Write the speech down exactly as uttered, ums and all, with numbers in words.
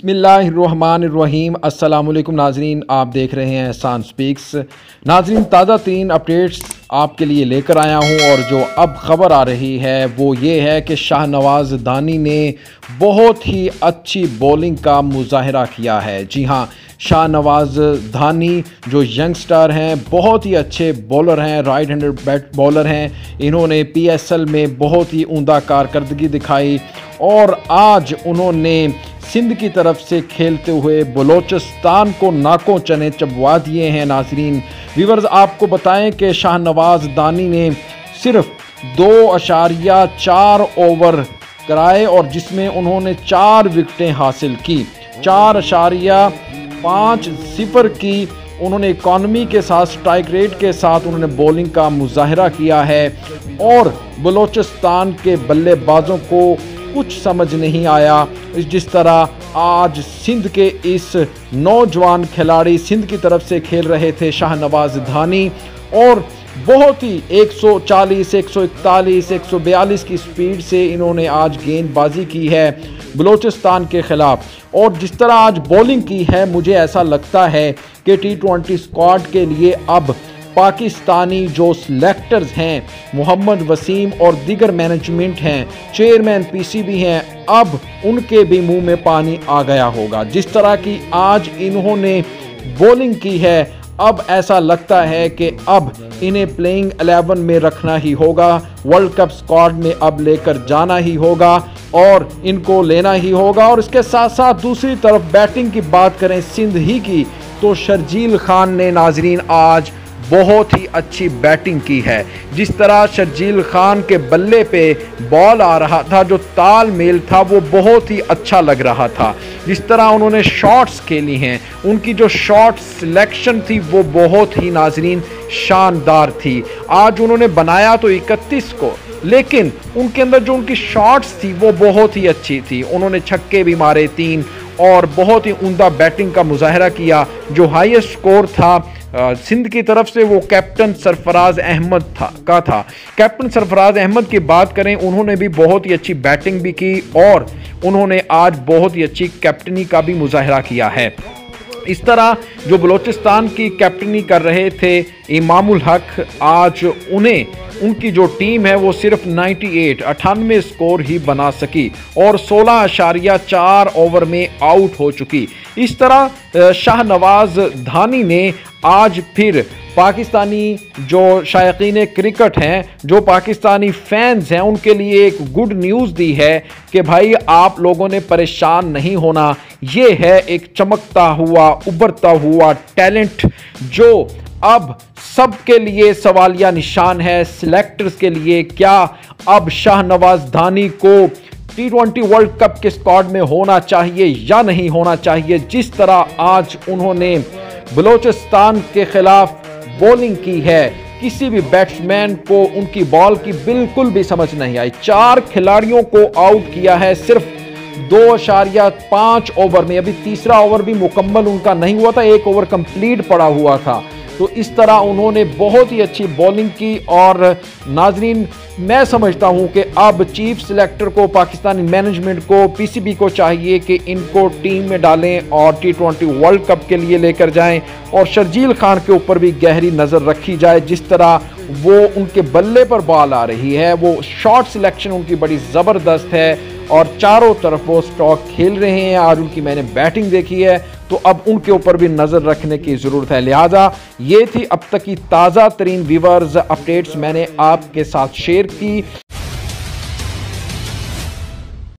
बिस्मिल्लाहिर्रहमानिर्रहीम। अस्सलामुअलैकुम नाजरीन, आप देख रहे हैं एहसान स्पीक्स। नाजरीन, ताज़ा तीन अपडेट्स आपके लिए लेकर आया हूं और जो अब ख़बर आ रही है वो ये है कि शाहनवाज़ दानी ने बहुत ही अच्छी बॉलिंग का मुजाहरा किया है। जी हाँ, शाहनवाज़ दानी जो यंगस्टर हैं, बहुत ही अच्छे बॉलर हैं, राइट हैंडेड बैट बॉलर हैं। इन्होंने पी एस एल में बहुत ही उम्दा कारकर्दगी दिखाई और आज उन्होंने सिंध की तरफ से खेलते हुए बलोचिस्तान को नाकों चने चबवा दिए हैं। नाजरीन व्यूअर्स, आपको बताएं कि शाहनवाज़ दानी ने सिर्फ दो अशारिया चार ओवर कराए और जिसमें उन्होंने चार विकेटें हासिल की। चार अशारिया पाँच सिफर की उन्होंने इकॉनमी के साथ, स्ट्राइक रेट के साथ उन्होंने बॉलिंग का मुजाहरा किया है और बलोचिस्तान के बल्लेबाजों को कुछ समझ नहीं आया। जिस तरह आज सिंध के इस नौजवान खिलाड़ी सिंध की तरफ से खेल रहे थे शाहनवाज़ दानी और बहुत ही एक सौ चालीस, एक सौ इकतालीस, एक सौ बयालीस की स्पीड से इन्होंने आज गेंदबाजी की है बलोचिस्तान के ख़िलाफ़। और जिस तरह आज बॉलिंग की है, मुझे ऐसा लगता है कि टी ट्वेंटी स्क्वाड के लिए अब पाकिस्तानी जो सिलेक्टर्स हैं, मोहम्मद वसीम और दीगर मैनेजमेंट हैं, चेयरमैन पी सी बी हैं, अब उनके भी मुंह में पानी आ गया होगा। जिस तरह की आज इन्होंने बॉलिंग की है, अब ऐसा लगता है कि अब इन्हें प्लेइंग इलेवन में रखना ही होगा, वर्ल्ड कप स्क्वाड में अब लेकर जाना ही होगा और इनको लेना ही होगा। और इसके साथ साथ दूसरी तरफ बैटिंग की बात करें सिंध ही की, तो शर्जील खान ने नाजरीन आज बहुत ही अच्छी बैटिंग की है। जिस तरह शर्जील खान के बल्ले पे बॉल आ रहा था, जो तालमेल था वो बहुत ही अच्छा लग रहा था। जिस तरह उन्होंने शॉट्स खेली हैं, उनकी जो शॉट सिलेक्शन थी वो बहुत ही नाजरीन शानदार थी। आज उन्होंने बनाया तो इकतीस को, लेकिन उनके अंदर जो उनकी शॉट्स थी वो बहुत ही अच्छी थी। उन्होंने छक्के भी मारे तीन और बहुत ही उम्दा बैटिंग का मुजाहरा किया। जो हाईएस्ट स्कोर था आ, सिंध की तरफ से वो कैप्टन सरफराज अहमद था का था। कैप्टन सरफराज अहमद की बात करें, उन्होंने भी बहुत ही अच्छी बैटिंग भी की और उन्होंने आज बहुत ही अच्छी कैप्टनी का भी मुजाहरा किया है। इस तरह जो बलोचिस्तान की कैप्टनी कर रहे थे इमामुल हक, आज उन्हें उनकी जो टीम है वो सिर्फ अट्ठानवे अठानवे स्कोर ही बना सकी और सोलह अशारिया चार ओवर में आउट हो चुकी। इस तरह शाहनवाज़ दानी ने आज फिर पाकिस्तानी जो शायकीन क्रिकेट हैं, जो पाकिस्तानी फैंस हैं, उनके लिए एक गुड न्यूज़ दी है कि भाई आप लोगों ने परेशान नहीं होना। ये है एक चमकता हुआ, उभरता हुआ टैलेंट जो अब सबके लिए सवालिया निशान है। सिलेक्टर्स के लिए क्या अब शाहनवाज़ दानी को टी ट्वेंटी वर्ल्ड कप के स्क्वाड में होना चाहिए या नहीं होना चाहिए? जिस तरह आज उन्होंने बलोचिस्तान के खिलाफ बॉलिंग की है, किसी भी बैट्समैन को उनकी बॉल की बिल्कुल भी समझ नहीं आई। चार खिलाड़ियों को आउट किया है सिर्फ दो अशारिया पाँच ओवर में। अभी तीसरा ओवर भी मुकम्मल उनका नहीं हुआ था, एक ओवर कंप्लीट पड़ा हुआ था। तो इस तरह उन्होंने बहुत ही अच्छी बॉलिंग की और नाजरीन मैं समझता हूं कि अब चीफ सिलेक्टर को, पाकिस्तानी मैनेजमेंट को, पीसीबी को चाहिए कि इनको टीम में डालें और टी ट्वेंटी वर्ल्ड कप के लिए लेकर जाएं और शर्जील खान के ऊपर भी गहरी नज़र रखी जाए। जिस तरह वो उनके बल्ले पर बॉल आ रही है, वो शॉट सिलेक्शन उनकी बड़ी ज़बरदस्त है और चारों तरफ वो स्टॉक खेल रहे हैं। आज उनकी मैंने बैटिंग देखी है, तो अब उनके ऊपर भी नज़र रखने की ज़रूरत है। लिहाजा ये थी अब तक की ताज़ा तरीन व्यूअर्स अपडेट्स मैंने आपके साथ शेयर की।